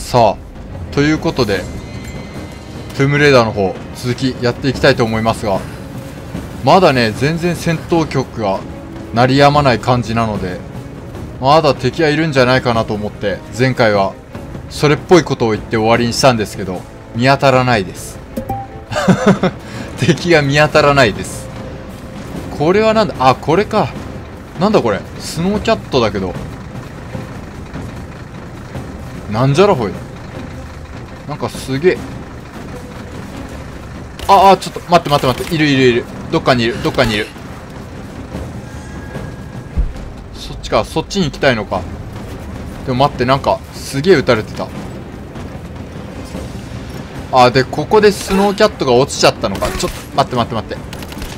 さあ、ということで、トゥームレイダーの方、続きやっていきたいと思いますが、まだね、全然戦闘曲が鳴りやまない感じなので、まだ敵はいるんじゃないかなと思って、前回はそれっぽいことを言って終わりにしたんですけど、見当たらないです。敵が見当たらないです。これはなんだ、あ、これか。なんだこれ、スノーキャットだけど。なんじゃらほい。なんかすげえ。ああ、ちょっと待って待って待って。いるいるいる。どっかにいる、どっかにいる。そっちか、そっちに行きたいのか。でも待って、なんかすげえ撃たれてた。あ、で、ここでスノーキャットが落ちちゃったのか。ちょっと、待って待って待って。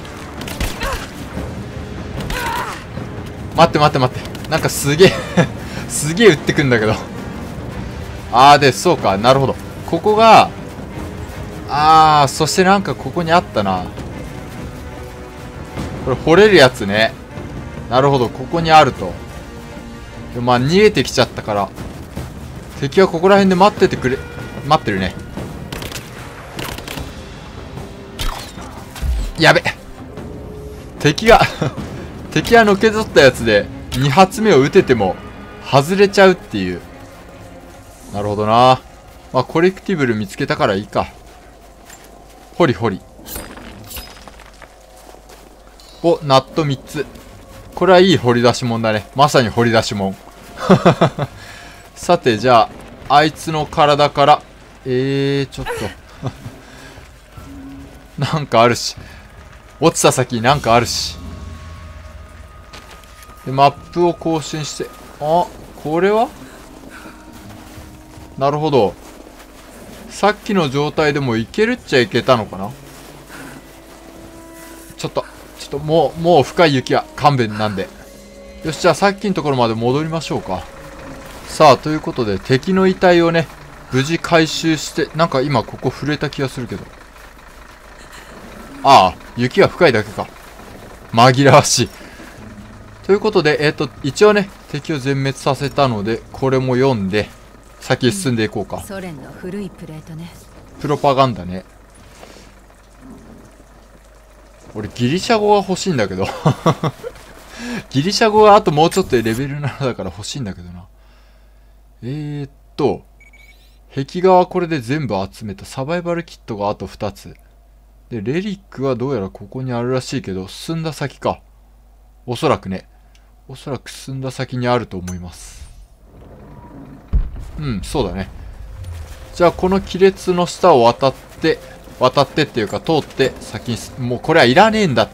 待って待って待って。なんかすげえすげえ撃ってくんだけど。あー、で、そうか、なるほど。ここが、そしてなんかここにあったな。これ掘れるやつね。なるほど、ここにあると。でもまあ逃げてきちゃったから、敵はここら辺で待っててくれ、待ってるね。やべ、敵が敵がのけぞったやつで2発目を撃てても外れちゃうっていう。なるほどな。まあコレクティブル見つけたからいいか。ほりほり。お、ナット3つ。これはいい掘り出し物だね。まさに掘り出し物。さて、じゃあ、あいつの体から、ちょっと。なんかあるし。落ちた先になんかあるし。で、マップを更新して。あ、これはなるほど。さっきの状態でもいけるっちゃいけたのかな。ちょっともう深い雪は勘弁なんで。よし、じゃあさっきのところまで戻りましょうか。さあ、ということで敵の遺体をね、無事回収して、なんか今ここ触れた気がするけど。ああ、雪が深いだけか。紛らわしい。ということで、一応ね、敵を全滅させたので、これも読んで、先進んでいこうか。 ソ連の古いプレートね。 プロパガンダね。俺ギリシャ語が欲しいんだけど。ギリシャ語があともうちょっとでレベル7だから欲しいんだけどな。壁画はこれで全部集めた。サバイバルキットがあと2つ。で、レリックはどうやらここにあるらしいけど、進んだ先か。おそらくね。おそらく進んだ先にあると思います。うん、そうだね。じゃあこの亀裂の下を渡ってっていうか通って先に、もうこれはいらねえんだって。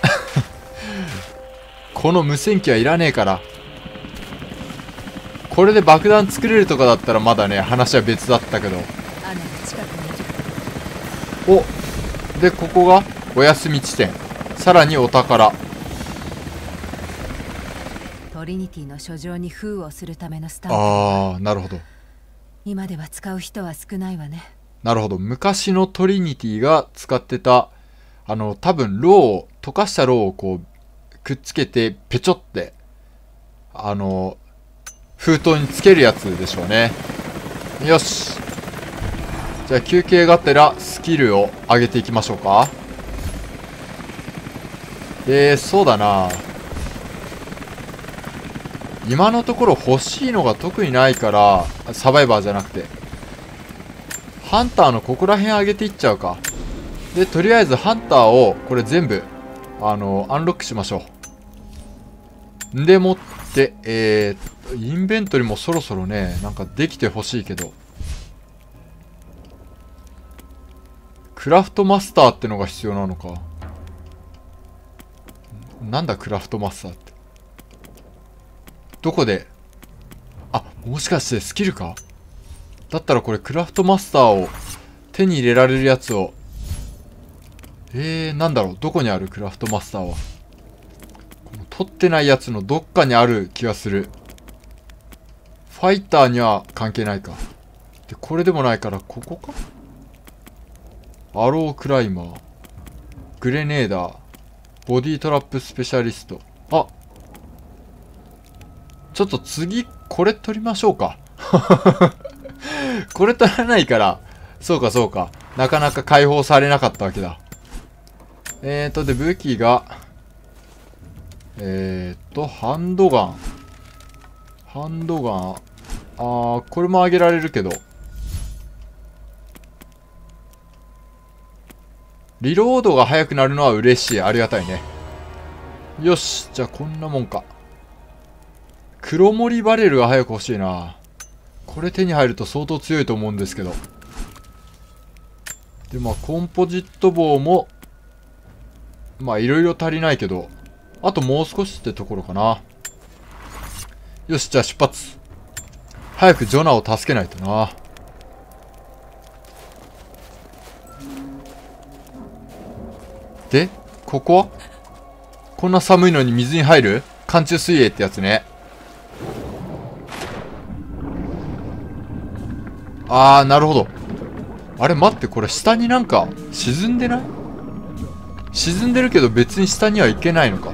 この無線機はいらねえから。これで爆弾作れるとかだったらまだね、話は別だったけど。お、で、ここがお休み地点。さらにお宝。 トリニティの書状に封をするためのスタンプ。ああ、なるほど。 今では使う人は少ないわね。 なるほど。昔のトリニティが使ってた、多分、溶かしたろうをこう、くっつけて、ペチョって、封筒につけるやつでしょうね。よし。じゃあ、休憩がてら、スキルを上げていきましょうか。そうだな。今のところ欲しいのが特にないから、サバイバーじゃなくて。ハンターのここら辺上げていっちゃうか。で、とりあえずハンターを、これ全部、アンロックしましょう。んでもって、インベントリもそろそろね、なんかできてほしいけど。クラフトマスターってのが必要なのか。なんだクラフトマスターって。どこで、あ、もしかしてスキルか。だったらこれクラフトマスターを手に入れられるやつを。なんだろう、どこにあるクラフトマスターは。この取ってないやつのどっかにある気がする。ファイターには関係ないか。で、これでもないから、ここか。アロークライマー。グレネーダー。ボディトラップスペシャリスト。あ、ちょっと次、これ取りましょうか。 これ取らないから、そうかそうか。なかなか解放されなかったわけだ。で、武器が、ハンドガン。ハンドガン。これも上げられるけど。リロードが速くなるのは嬉しい。ありがたいね。よし。じゃあこんなもんか。黒森バレルが早く欲しいな。これ手に入ると相当強いと思うんですけど。で、まあ、コンポジット棒も、まあ、いろいろ足りないけど、あともう少しってところかな。よし、じゃあ出発。早くジョナを助けないとな。で、ここはこんな寒いのに水に入る寒中水泳ってやつね。なるほど。あれ待って、これ下になんか沈んでない？沈んでるけど別に下には行けないのか。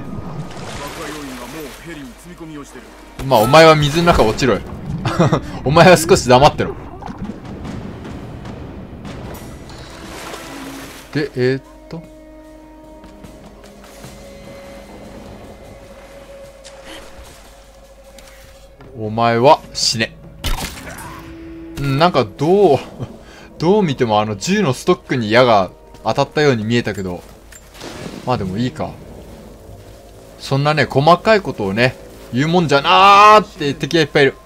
まあお前は水の中落ちろよ。お前は少し黙ってろ。で、お前は死ね。なんかどう見ても銃のストックに矢が当たったように見えたけど、まあでもいいか。そんなね、細かいことをね、言うもんじゃなーって敵がいっぱいいる。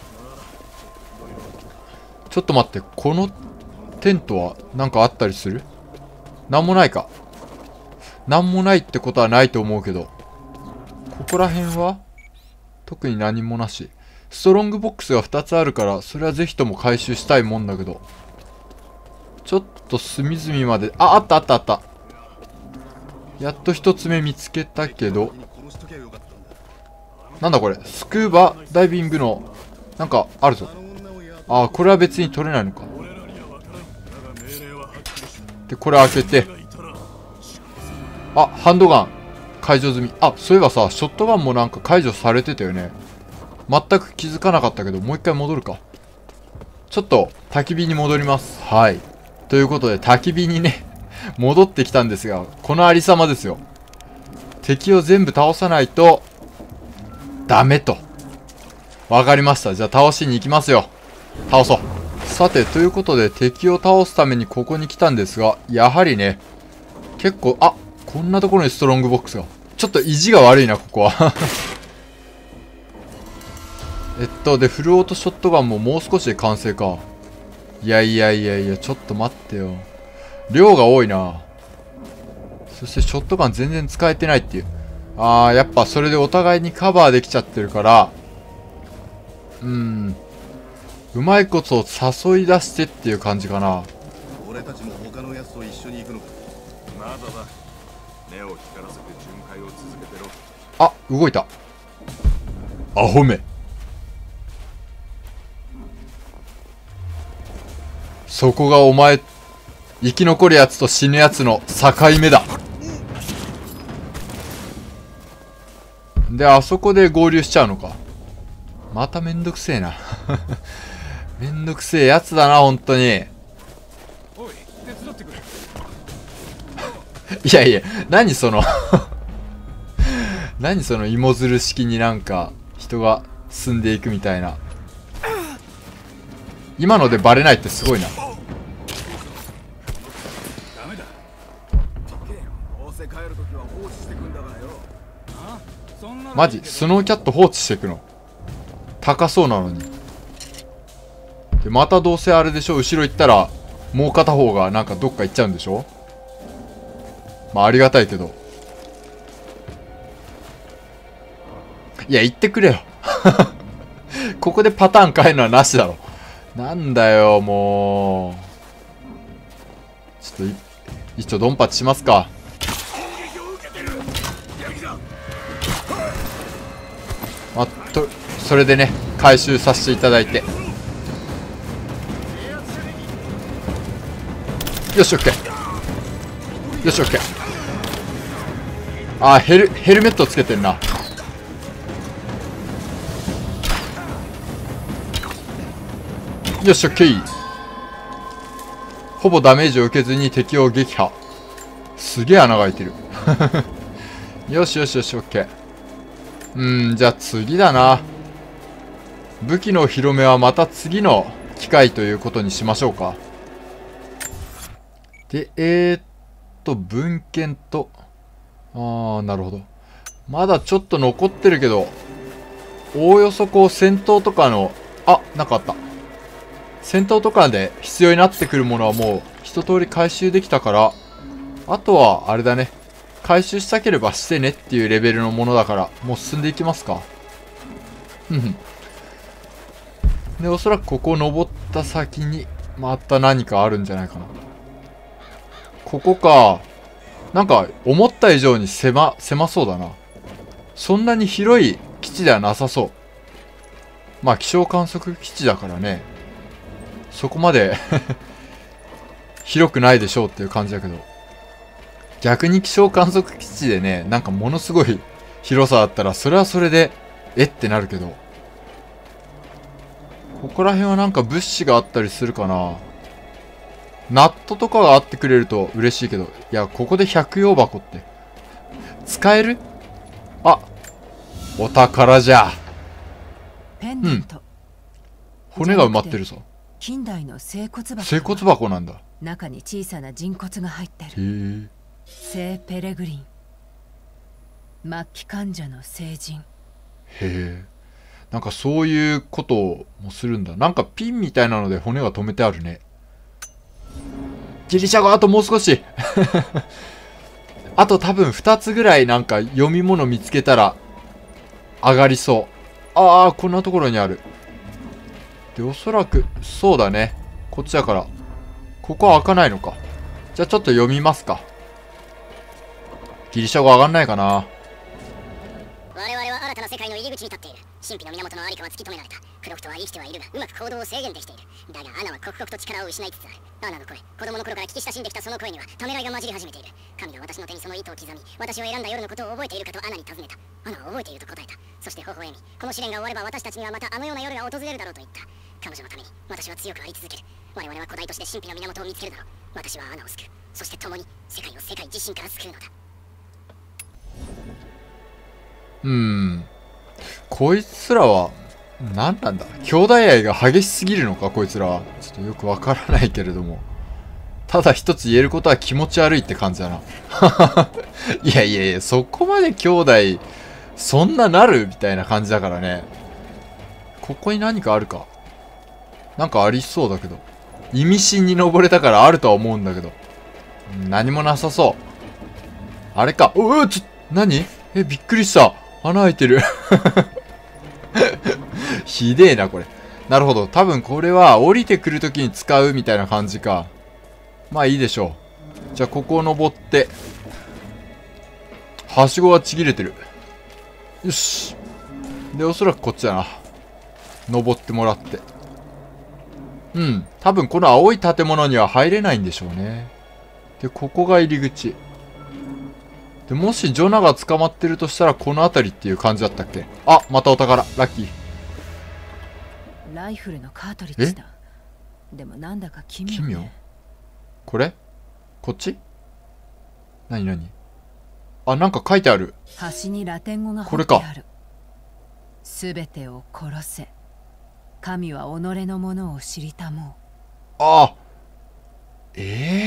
ちょっと待って、このテントはなんかあったりする？なんもないか。なんもないってことはないと思うけど、ここら辺は特に何もなし。ストロングボックスが2つあるから、それはぜひとも回収したいもんだけど、ちょっと隅々まで、あった。やっと1つ目見つけたけど、なんだこれ、スクーバダイビングのなんかあるぞ。これは別に取れないのか。で、これ開けて、ハンドガン解除済み。そういえばさ、ショットガンもなんか解除されてたよね。全く気づかなかったけど、もう一回戻るか。ちょっと焚き火に戻ります。はい。ということで、焚き火にね戻ってきたんですが、このありさまですよ。敵を全部倒さないとダメと。わかりました。じゃあ倒しに行きますよ。倒そう。さて、ということで敵を倒すためにここに来たんですが、やはりね、結構、こんなところにストロングボックスが。ちょっと意地が悪いな、ここは。で、フルオートショットガンももう少しで完成か。いや、ちょっと待ってよ。量が多いな。そしてショットガン全然使えてないっていう。やっぱそれでお互いにカバーできちゃってるから、うまいこと誘い出してっていう感じかな。 俺たちも他のやつと一緒に行くのか。まだだ。目を光らせて巡回を続けてろ。 動いた。アホめ。そこがお前、生き残るやつと死ぬやつの境目だ。で、あそこで合流しちゃうのか。まためんどくせえな。めんどくせえやつだな、本当に。 おい、手伝ってくれ。 いや、何その何その芋づる式になんか人が進んでいくみたいな。今のでバレないってすごいな。マジスノーキャット放置していくの？高そうなのに。で、またどうせあれでしょ、後ろ行ったらもう片方がなんかどっか行っちゃうんでしょ。まあありがたいけど。いや、言ってくれよ。ここでパターン変えるのはなしだろ。なんだよ、もう。ちょっと一応ドンパチしますか。それでね、回収させていただいて。よし、オッケー。よし、オッケー。ヘルメットつけてんな。 よし、オッケー。ほぼダメージを受けずに敵を撃破。すげえ穴が開いてる。よしよしよし、オッケー。じゃあ次だな。武器のお披露目はまた次の機会ということにしましょうか。で、文献と、なるほど。まだちょっと残ってるけど、おおよそこう戦闘とかの、なんかあった。戦闘とかで必要になってくるものはもう一通り回収できたから、あとはあれだね。回収したければしてねっていうレベルのものだから、もう進んでいきますか。で、おそらくここを登った先に、また何かあるんじゃないかな。ここか。なんか、思った以上に狭そうだな。そんなに広い基地ではなさそう。まあ、気象観測基地だからね。そこまで広くないでしょうっていう感じだけど。逆に気象観測基地でね、なんかものすごい広さだったら、それはそれで、ってなるけど。ここら辺はなんか物資があったりするかな。ナットとかがあってくれると嬉しいけど。いや、ここで百葉箱って。使える？お宝じゃ。 ペンダント。 骨が埋まってるぞ。 近代の整骨箱。 整骨箱なんだ。 中に小さな人骨が入ってる。 へえ。 聖ペレグリン。末期患者の聖人。 へえ。なんかそういうこともするんだ。なんかピンみたいなので骨が止めてあるね。ギリシャ語あともう少し。あと多分2つぐらいなんか読み物見つけたら上がりそう。こんなところにある。で、おそらく、そうだね。こっちだから。ここは開かないのか。じゃあちょっと読みますか。ギリシャ語上がんないかな。 我々は新たな世界の入り口に立っている。神秘の源のありかは突き止められた。クロフトは生きてはいるが、うまく行動を制限できている。だがアナは刻々と力を失いつつある。アナの声、子供の頃から聞き親しんできたその声にはためらいが混じり始めている。神が私の手にその糸を刻み、私を選んだ夜のことを覚えているかとアナに尋ねた。アナは覚えていると答えた。そして微笑み、この試練が終われば私たちにはまたあのような夜が訪れるだろうと言った。彼女のために私は強くあり続ける。我々は古代都市で神秘の源を見つけるだろう。私はアナを救う。そして共に世界を世界自身から救うのだ。 こいつらは何なんだ。兄弟愛が激しすぎるのか、こいつらは。ちょっとよくわからないけれども。ただ一つ言えることは気持ち悪いって感じだな。いやいやいや、そこまで兄弟、そんななるみたいな感じだからね。ここに何かあるか。なんかありそうだけど。意味深に登れたからあるとは思うんだけど。何もなさそう。あれか。何？びっくりした。穴開いてる。ひでえな、これ。なるほど。多分これは降りてくるときに使うみたいな感じか。まあいいでしょう。じゃあここを登って。はしごはちぎれてる。よし。で、おそらくこっちだな。登ってもらって。多分この青い建物には入れないんでしょうね。で、ここが入り口。で、もしジョナが捕まってるとしたらこの辺りっていう感じだったっけ？またお宝。ラッキー。 ライフルのカートリッジだ。でもなんだか奇妙ね。 これ？こっち？何？なんか書いてある。 端にラテン語が彫ってある。すべてを殺せ。神は己のものを知りたもう。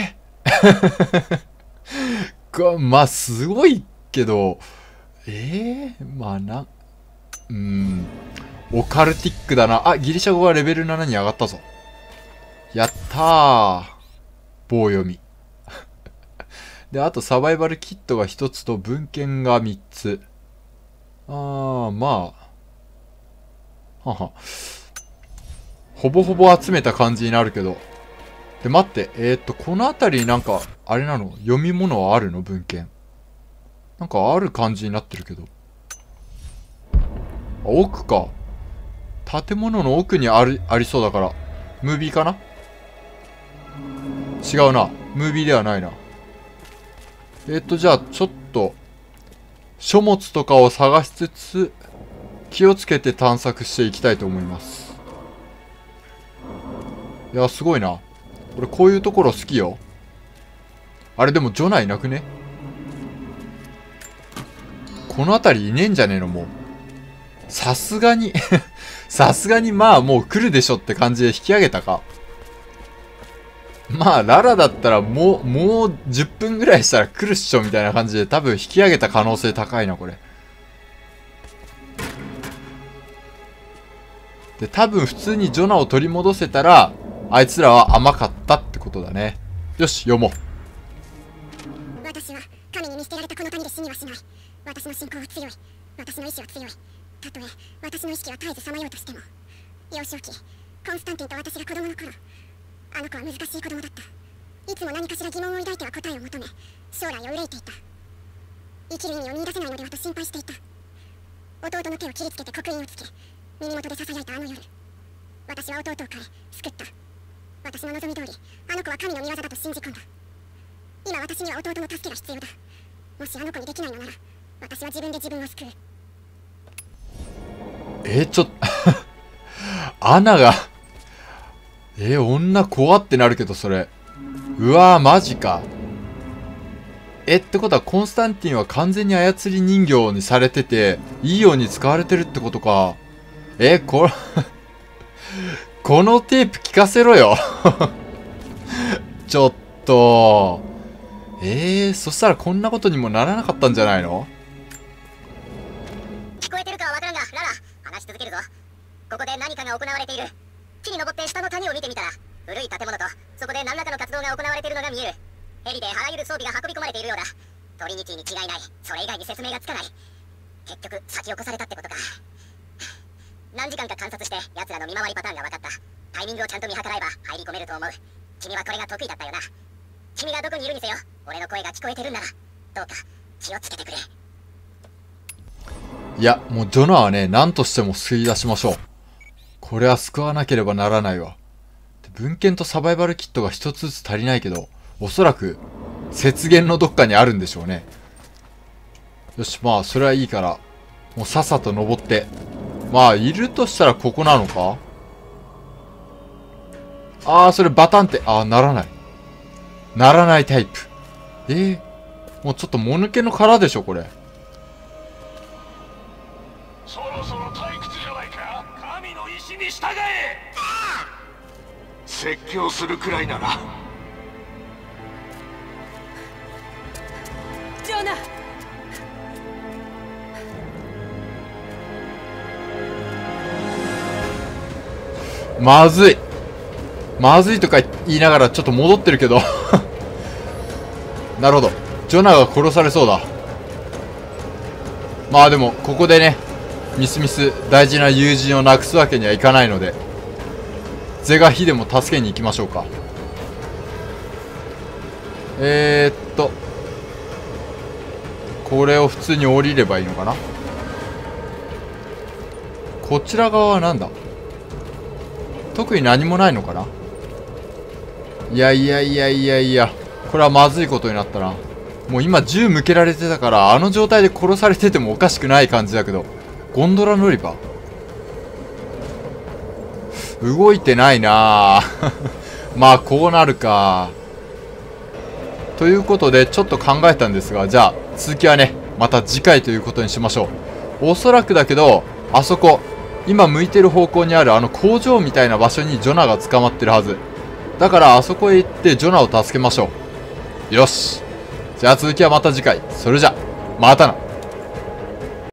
まあ、すごいけど、まあオカルティックだな。ギリシャ語がレベル7に上がったぞ。やったー。棒読み。で、あとサバイバルキットが1つと文献が3つ。まあ。ほぼほぼ集めた感じになるけど。で、待って。この辺りになんか、あれなの？読み物はあるの？文献。なんかある感じになってるけど。奥か。建物の奥にありそうだから。ムービーかな？違うな。ムービーではないな。じゃあ、ちょっと、書物とかを探しつつ、気をつけて探索していきたいと思います。 いや、すごいな。俺こういうところ好きよ。あれでもジョナいなくね？この辺りいねえんじゃねえのもう。さすがにさすがにまあもう来るでしょって感じで引き上げたか。まあララだったらもう10分ぐらいしたら来るっしょみたいな感じで多分引き上げた可能性高いなこれ。で多分普通にジョナを取り戻せたらあいつらは甘かったってことだね。よし読もう。 私は神に見捨てられたこの谷で死にはしない。私の信仰は強い。私の意志は強い。たとえ私の意識は絶えずさまようとしても。幼少期コンスタンティンと私が子供の頃、あの子は難しい子供だった。いつも何かしら疑問を抱いては答えを求め、将来を憂いていた。生きる意味を見出せないのではと心配していた。弟の手を切りつけて刻印をつけ、耳元でささやいたあの夜、私は弟を変え救った。私の望み通りあの子は神の御業だと信じ込んだ。今私には弟の助けが必要だ。もしあの子にできないのなら、私は自分で自分を救う。 ちょっとアナが女怖ってなるけどそれ。うわーマジか。ってことはコンスタンティンは完全に操り人形にされてていいように使われてるってことか。このテープ聞かせろよちょっとそしたらこんなことにもならなかったんじゃないの？ 聞こえてるかはわからんが、ララ、話し続けるぞ。ここで何かが行われている。木に登って下の谷を見てみたら、古い建物とそこで何らかの活動が行われているのが見える。ヘリであらゆる装備が運び込まれているようだ。トリニティに違いない。それ以外に説明がつかない。結局先を越されたってことか。何時間か観察して奴らの見回りパターンが分かった。タイミングをちゃんと見計らえば入り込めると思う。君はこれが得意だったよな。君がどこにいるにせよ、俺の声が聞こえてるんならどうか気をつけてくれ。 いやもうジョナはね何としても救い出しましょう。これは救わなければならないわ。文献とサバイバルキットが一つずつ足りないけど、おそらく雪原のどっかにあるんでしょうね。よし、まあそれはいいからもうさっさと登って。まあいるとしたらここなのか。それバタンってならないタイプ。もうちょっともぬけの殻でしょこれ。 そろそろ退屈じゃないか。神の意志に従え。説教するくらいなら。 ジョナ、 まずいとか言いながらちょっと戻ってるけどなるほど、ジョナが殺されそうだ。まあでもここでねみすみす大事な友人をなくすわけにはいかないので、是が非でも助けに行きましょうか。これを普通に降りればいいのかな。こちら側はなんだ。特に何もないのかな。いや、これはまずいことになったな。もう今銃向けられてたからあの状態で殺されててもおかしくない感じだけど、ゴンドラ乗り場動いてないなまあこうなるか。ということでちょっと考えたんですが、じゃあ続きはねまた次回ということにしましょう。おそらくだけどあそこ今向いてる方向にあるあの工場みたいな場所にジョナが捕まってるはずだから、あそこへ行ってジョナを助けましょう。よし、じゃあ続きはまた次回。それじゃまたな。